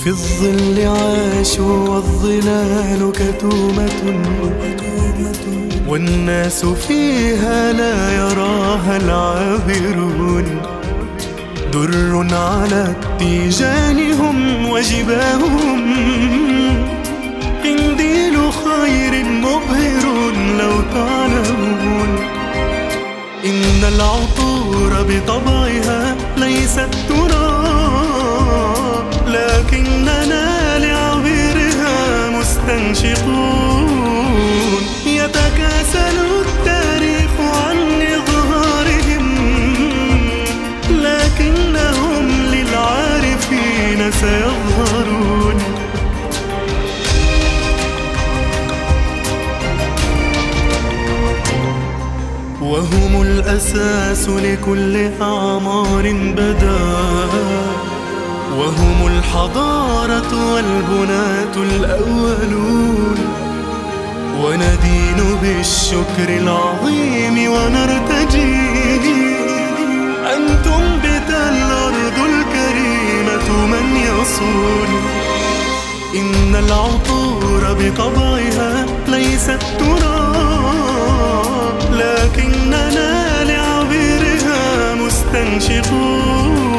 في الظل عاشوا والظلال كتومة، والناس فيها لا يراها العابرون. در على التيجان وجباههم، قنديل خير مبهر لو تعلمون. إن العطور بطبعها ليست تراب، لكننا لعبيرها مستنشقون. يتكاسل التاريخ عن إظهارهم، لكنهم للعارفين سيظهرون. وهم الأساس لكل أعمار بدا، وهم الحضارة والبناة الأولون. وندين بالشكر العظيم ونرتجي أن تنبت الأرض الكريمة من يصون. إن العطور بطبعها ليست تراب، لكننا لعبيرها مستنشقون.